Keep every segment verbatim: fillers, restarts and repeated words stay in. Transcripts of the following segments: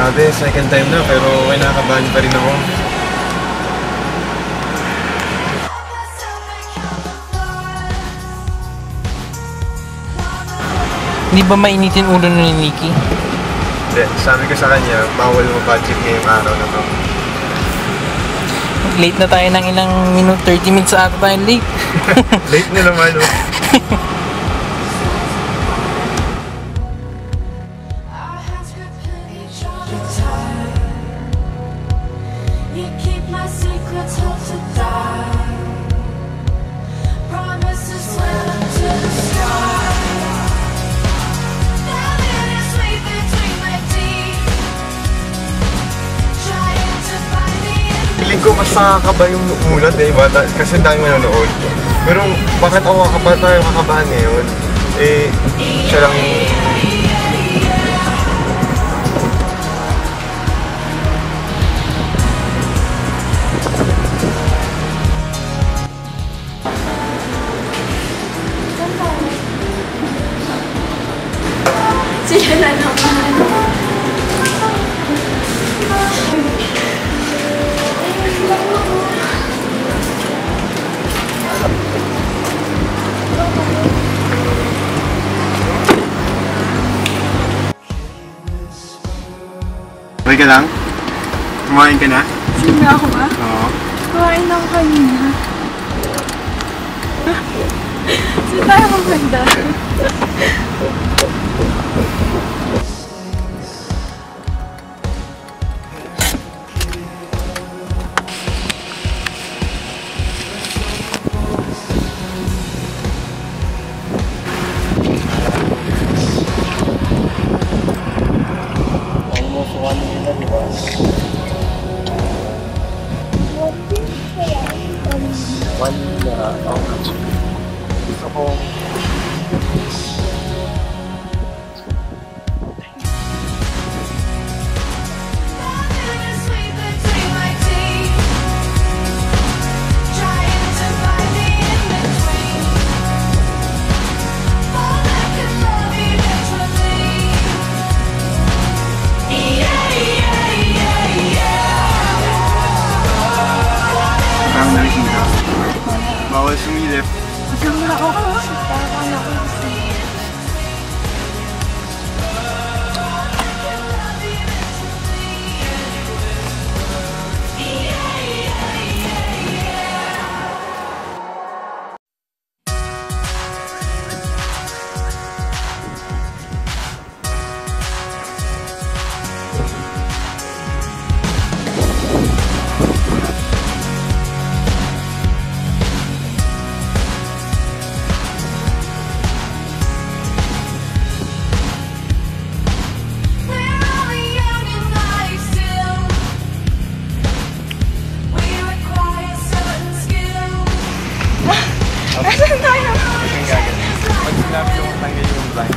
Grabe, second time na pero may nakakabahan pa rin ako. Hindi ba mainitin ulo ni Nikki? Hindi, sabi ko sa kanya, bawal mo budget ngayong araw na to. Late na tayo ng ilang minute, thirty minutes ata tayo late. Late na naman, oh. Feeling ko mas nakakaba yung mulat eh, bata, kasi dahil manonood. Pero bakit ako kakaba tayo kakabahan ngayon? Eh, siya lang yung... Sila na naman. Okay ka lang? Kumain ka na? Sino ako ba? Oo. Kumain ako kanina. Saan tayo maganda? One, uh, oh, gusto ko... Parang nakikita. Bawal sumilip. Masama ako. Parang ako gusto. Asan tayo? Ang gagawin. Pag sinabi yung tanggal yung blind.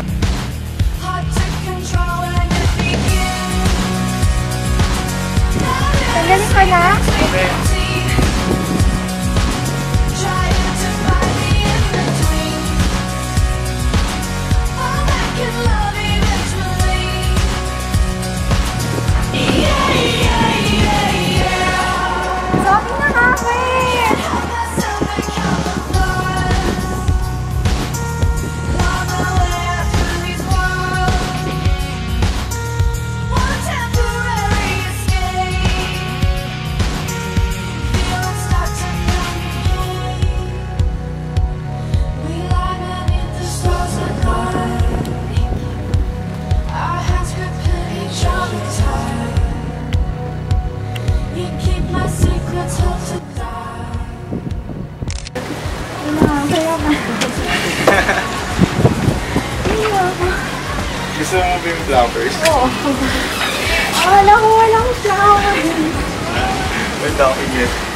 Tanggalin ka na? Okay. Sabi na nga, wait! Gusto mo ba yung flowers? Oo. Akala ko walang flowers. Wala akong yes.